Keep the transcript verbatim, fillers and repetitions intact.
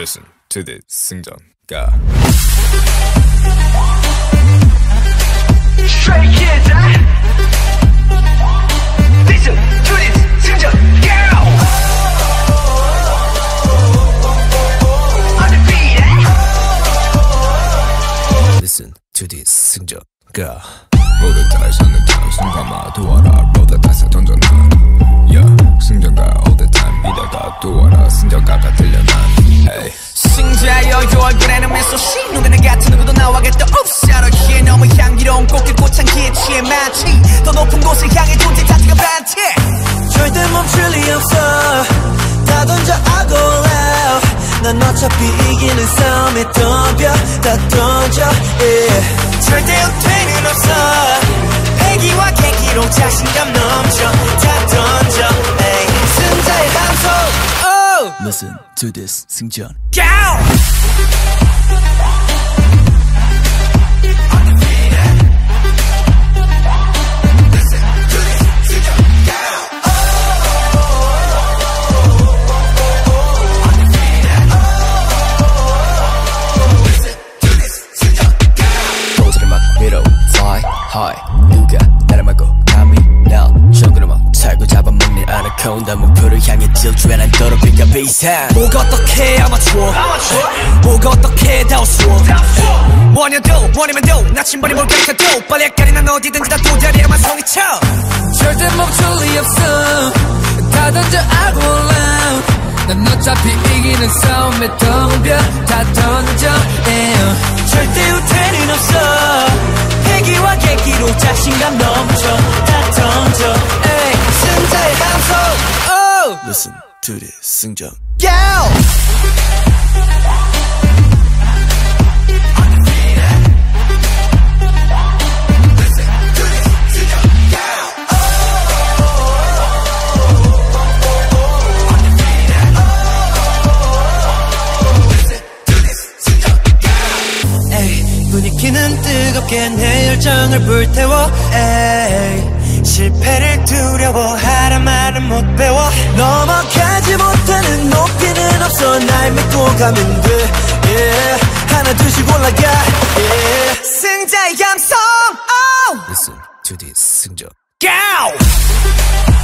Listen to this 승전 가. Stray Kids, huh? Listen to this 승전 가. On the beat, eh? Listen to this 승전 가. 모두 다 사는 다 순간만 도와라. Roll the dice 던져놔. Yeah, 승전가 all the time. 이러다 도와라. 승전가가 들려난. Hey. 승자여 이 얼굴에는 미소씨 눈에는 같은 누구도 나와겠다. Oops, 여기에 너무 향기로운 꽃길 꽃향기에 취해 마치 더 높은 곳을 향해 존재 자체가 반티. 절대 멈출 리 없어. 다 던져 I go out. 난 어차피 이기는 싸움에 덤벼 다 던져 yeah. 절대 후퇴는 없어. 패기와 계기로 자신감 넘쳐 다 던져 hey. 승자의 방송 oh. Listen to this 승전 Go! 누가 나를 막고 감히 날 적으로 막 살고 잡아먹는 아나콘다 목표를 향해 질주해 난 더럽히가 비상. 뭐가 어떻게 아마추어 뭐가 어떻게 다 우스워 원여도 원이면도 나침반이 뭘 가르쳐도 빨리 헷갈리 난 어디든지 다 도자리에만 성이쳐. 절대 멈출 리 없어. 다 던져 I go loud. 난 어차피 이기는 싸움에 덤벼 다 던져 yeah. 절대 후퇴는 없어. 패기와 계기로 자신감 넘쳐 다 던져 에이. 승자의 감성 oh. Listen to this 승전 Go! 분위기는 뜨겁게 내 열정을 불태워 에이. 실패를 두려워하란 말은 못 배워. 넘어가지 못하는 높이는 없어. 날 믿고 가면 돼 yeah. 하나 둘씩 올라가 yeah. 승자의 감성 oh. Listen to this 승전 Go!